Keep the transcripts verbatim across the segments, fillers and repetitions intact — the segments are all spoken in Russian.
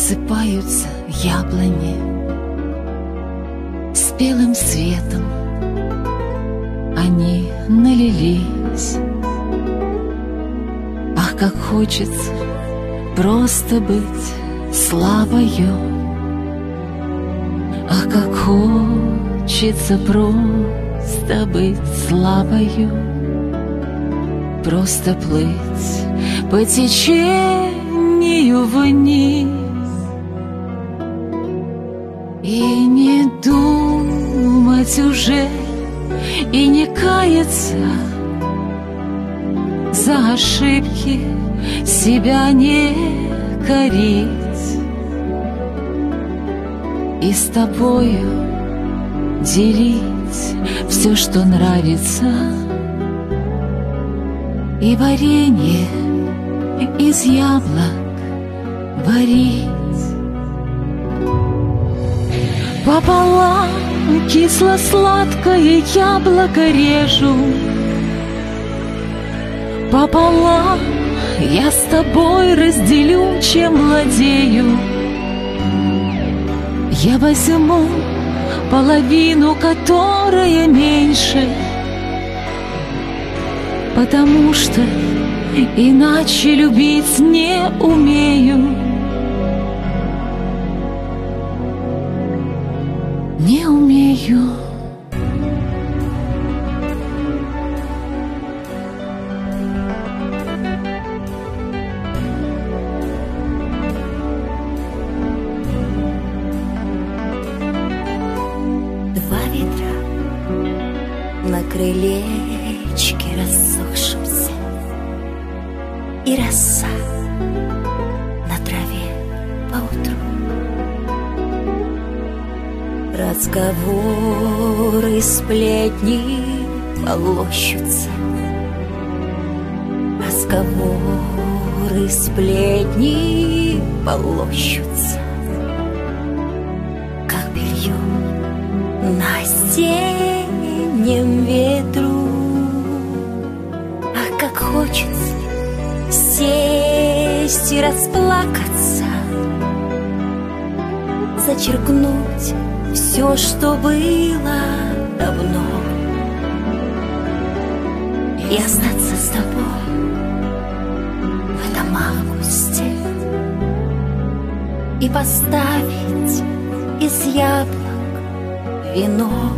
Рассыпаются яблони спелым светом, они налились. Ах, как хочется просто быть слабою, ах, как хочется просто быть слабою, просто плыть по течению вниз и не думать уже, и не каяться за ошибки, себя не корить, и с тобою делить все, что нравится, и варенье из яблок варить. Пополам кисло-сладкое яблоко режу, пополам я с тобой разделю, чем владею. Я возьму половину, которая меньше, потому что иначе любить не умею. Не умею. Два ветра на крылечке рассохшемся, и роса на траве поутру. Разговоры, сплетни полощутся, разговоры, сплетни полощутся, как белье на осеннем ветру. Ах, как хочется сесть и расплакаться, зачеркнуть все, что было давно, и остаться с тобой в этом августе, и поставить из яблок вино.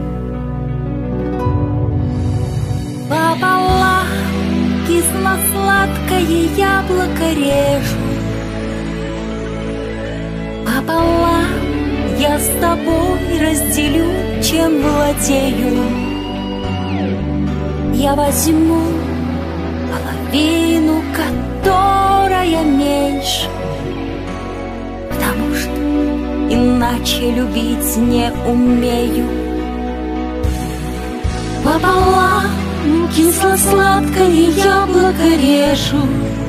Пополам кисло-сладкое яблоко режу, пополам я с тобой разделю, чем владею. Я возьму половину, которая меньше, потому что иначе любить не умею. Пополам кисло-сладкое яблоко режу,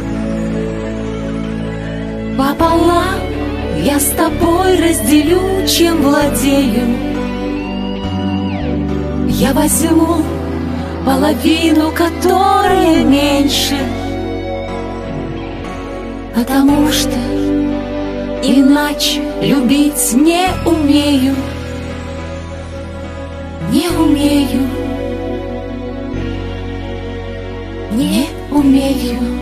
пополам я с тобой разделю, чем владею. Я возьму половину, которая меньше, потому что иначе любить не умею. Не умею. Не умею.